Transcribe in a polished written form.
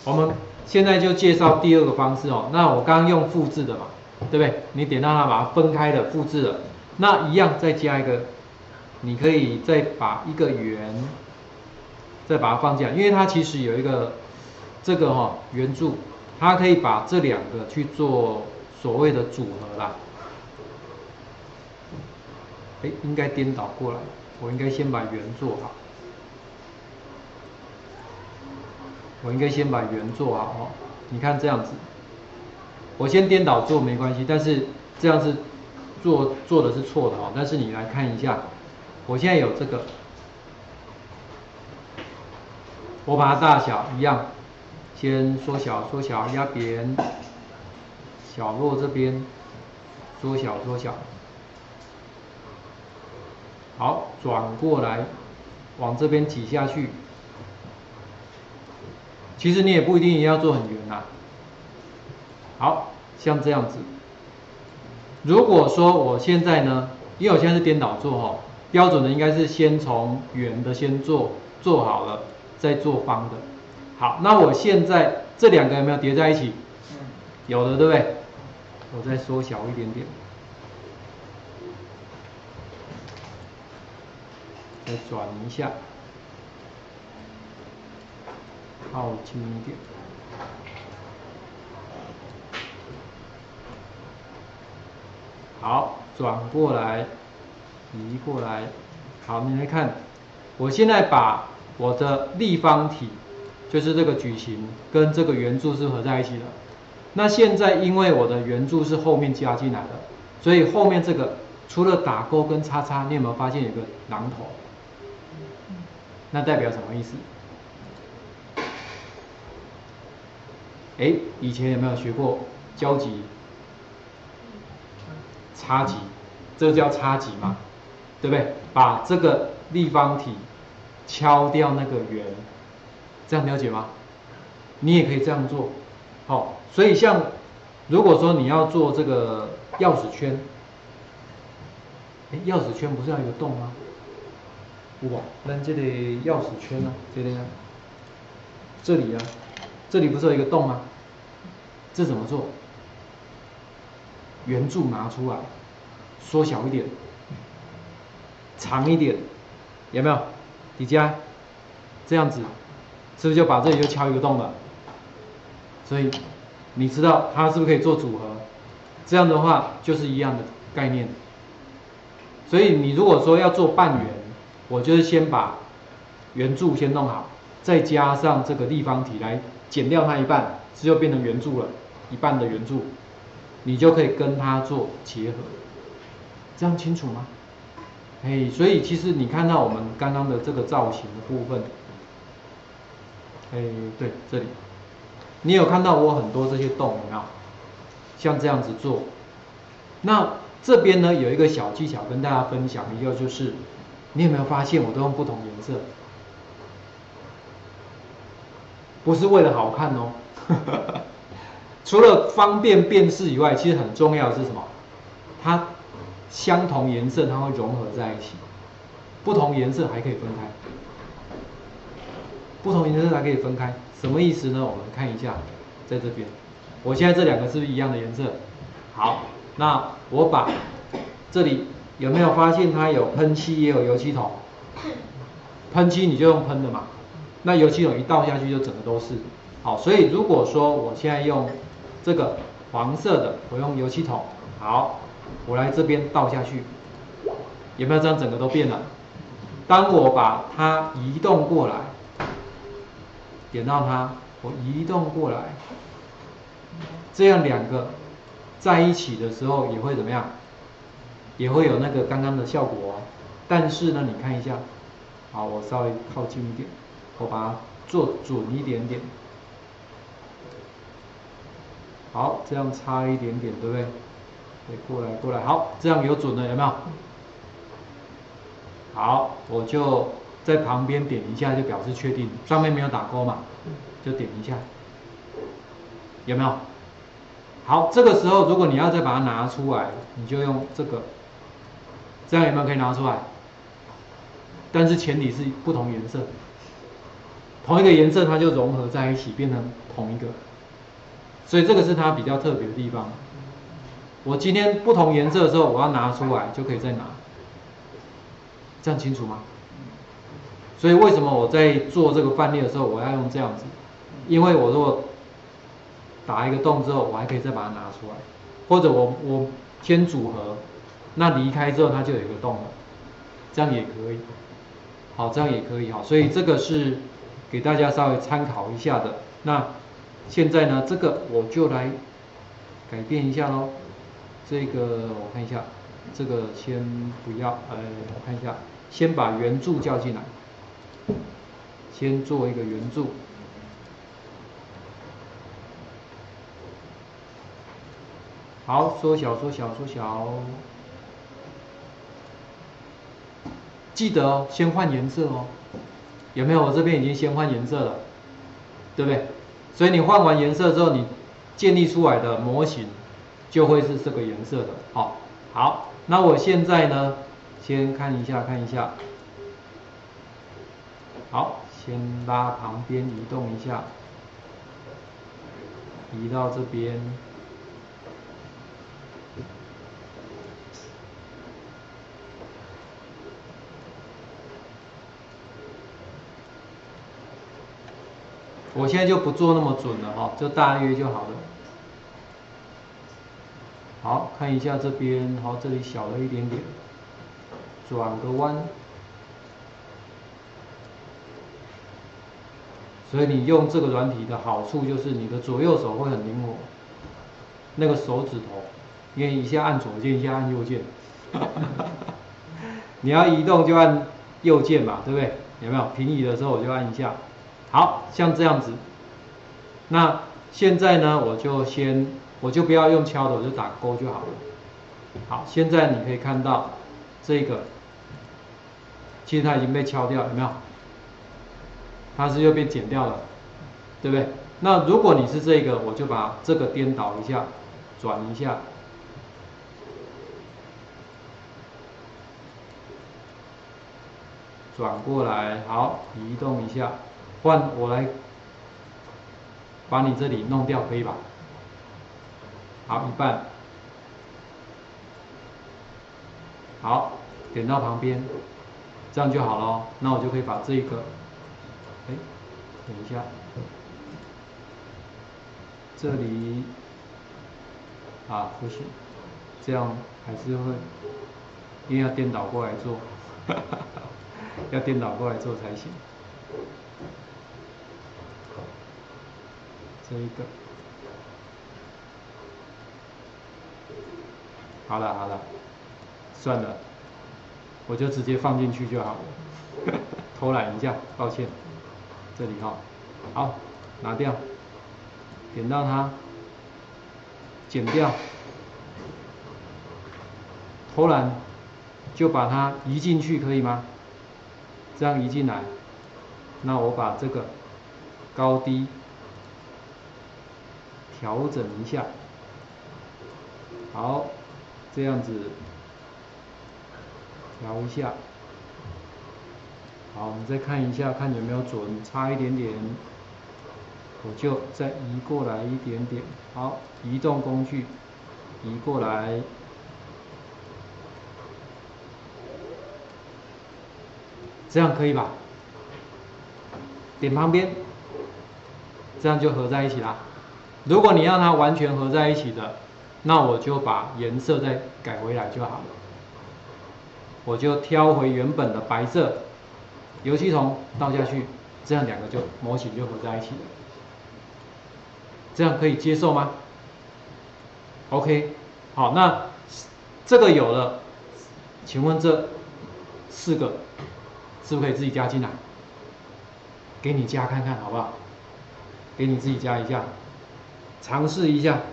我们现在就介绍第二个方式哦。那我刚刚用复制的嘛，对不对？你点到它，把它分开的复制了，那一样再加一个，你可以再把一个圆，再把它放进来，因为它其实有一个这个圆柱，它可以把这两个去做所谓的组合啦。应该颠倒过来，我应该先把圆做好。我应该先把圆做好哦。你看这样子，我先颠倒做没关系，但是这样是做的是错的哦。但是你来看一下，我现在有这个，我把它大小一样，先缩小缩小，压扁，小落这边，缩小缩小。好，转过来，往这边挤下去。其实你也不一定要做很圆呐。好，像这样子。如果说我现在呢，因为我现在是颠倒做哦，标准的应该是先从圆的先做好了，再做方的。好，那我现在这两个有没有叠在一起？有的，对不对？我再缩小一点点。再转一下，靠近一点。好，转过来，移过来。好，你来看，我现在把我的立方体，就是这个矩形，跟这个圆柱是合在一起的。那现在因为我的圆柱是后面加进来的，所以后面这个除了打勾跟叉叉，你有没有发现有个榔头？那代表什么意思？以前有没有学过交集、差集？这个叫差集嘛，对不对？把这个立方体敲掉那个圆，这样了解吗？你也可以这样做。好，所以像如果说你要做这个钥匙圈，钥匙圈不是要有个洞吗？哇，那这里钥匙圈呢？这里啊，这里啊，这里不是有一个洞吗？这怎么做？圆柱拿出来，缩小一点，长一点，有没有？底下这样子，是不是就把这里就敲一个洞了？所以你知道它是不是可以做组合？这样的话就是一样的概念。所以你如果说要做半圆，我就是先把圆柱先弄好，再加上这个立方体来减掉它一半，这就变成圆柱了，一半的圆柱，你就可以跟它做结合。这样清楚吗？所以其实你看到我们刚刚的这个造型的部分，对，这里，你有看到我很多这些洞，有没有？像这样子做。那这边呢有一个小技巧跟大家分享一个，就是你有没有发现我都用不同颜色？不是为了好看哦，除了方便辨识以外，其实很重要的是什么？它相同颜色它会融合在一起，不同颜色还可以分开。不同颜色还可以分开，什么意思呢？我们看一下，在这边，我现在这两个是不是一样的颜色？好，那我把这里有没有发现它有喷漆也有油漆桶？喷漆你就用喷的嘛，那油漆桶一倒下去就整个都是。好，所以如果说我现在用这个黄色的，我用油漆桶，好，我来这边倒下去，有没有这样整个都变了？当我把它移动过来，点到它，我移动过来，这样两个在一起的时候也会怎么样？也会有那个刚刚的效果哦。但是呢，你看一下，好，我稍微靠近一点，我把它做准一点点。好，这样差一点点，对不对？对，过来，好，这样有准了，有没有？好，我就在旁边点一下，就表示确定，上面没有打勾嘛，就点一下，有没有？好，这个时候如果你要再把它拿出来，你就用这个，这样有没有可以拿出来？但是前提是不同颜色， 同一个颜色它就融合在一起变成同一个，所以这个是它比较特别的地方。我今天不同颜色的时候，我要拿出来就可以再拿，这样清楚吗？所以为什么我在做这个范例的时候，我要用这样子？因为我如果打一个洞之后，我还可以再把它拿出来，或者我先组合，那离开之后它就有一个洞了，这样也可以。好，这样也可以哈。所以这个是给大家稍微参考一下的。那现在呢，这个我就来改变一下咯。这个我看一下，这个先不要，我看一下，先把圆柱叫进来。先做一个圆柱，好，缩小，缩小，缩小。记得哦，先换颜色哦。有没有？我这边已经先换颜色了，对不对？所以你换完颜色之后，你建立出来的模型就会是这个颜色的。好，好，那我现在呢，先看一下，看一下。好，先拉旁边移动一下，移到这边。我现在就不做那么准了哈，就大约就好了。好，看一下这边，好，这里小了一点点，转个弯。所以你用这个软体的好处就是你的左右手会很灵活，那个手指头，因为一下按左键，一下按右键，你要移动就按右键嘛，对不对？有没有？平移的时候我就按一下。好，像这样子。那现在呢，我就不要用敲的，我就打勾就好了。好，现在你可以看到这个，其实它已经被敲掉，有没有？它是又被剪掉了，对不对？那如果你是这个，我就把这个颠倒一下，转一下，转过来，好，移动一下，换我来把你这里弄掉，可以吧？好，一半。好，点到旁边，这样就好了。那我就可以把这个，等一下，这里不行，这样还是会，因为要颠倒过来做，要颠倒过来做才行。这一个，好了好了，算了，我就直接放进去就好了。偷懒一下，抱歉。这里哈，好，拿掉，点到它，剪掉，偷懒就把它移进去，可以吗？这样移进来，那我把这个高低调整一下，好，这样子调一下。好，我们再看一下，看有没有准，差一点点，我就再移过来一点点。好，移动工具移过来，这样可以吧？点旁边，这样就合在一起啦。如果你让它完全合在一起的，那我就把颜色再改回来就好了。我就挑回原本的白色。油漆桶倒下去，这样两个模型就合在一起了。这样可以接受吗 ？OK， 好，那这个有了，请问这4个是不是可以自己加进来？给你加看看好不好？给你自己加一下，尝试一下。